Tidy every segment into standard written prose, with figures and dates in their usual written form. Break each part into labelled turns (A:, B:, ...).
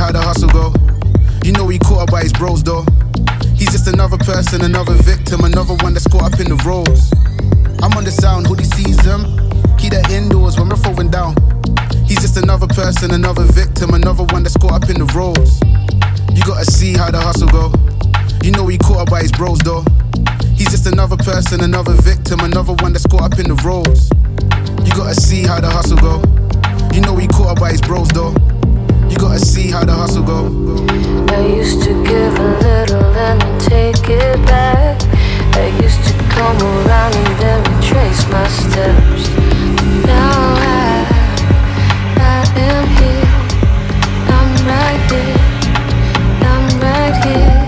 A: how the hustle go. You know he caught up by his bros though. He's just another person, another victim, another one that's caught up in the roads. I'm on the sound, hoodie sees them. Keep that indoors when we're throwing down. He's just another person, another victim, another one that's caught up in the roads. You gotta see how the hustle go. You know he caught up by his bros though. He's just another person, another victim, another one that's caught up in the roads. You gotta see how the hustle go. You know he caught up by his bros though. You gotta see how the hustle go.
B: I used to give a little and then take it back. I used to come around and then retrace my steps. Now I am here. I'm right here. I'm right here.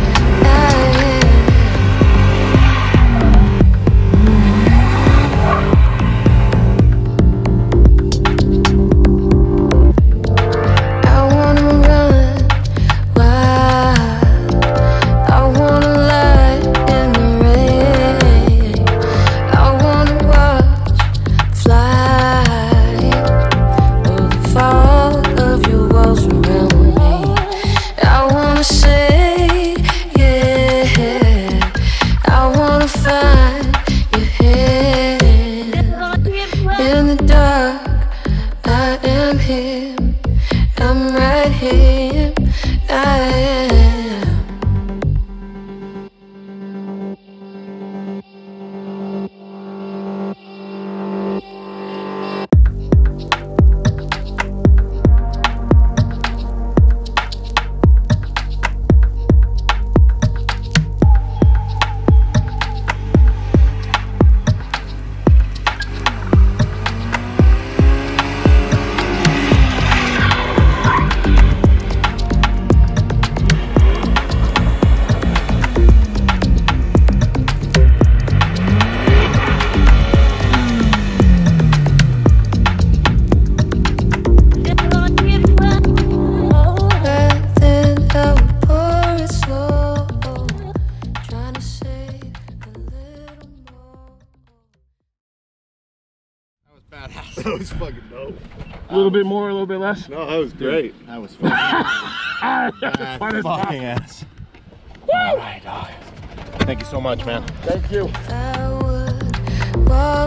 C: That was fucking dope.
D: A little bit more, a little bit less?
C: No, that was great.
E: That was fucking bad fucking ass. All right, dog. Thank you so much, man.
C: Thank you.
B: I would walk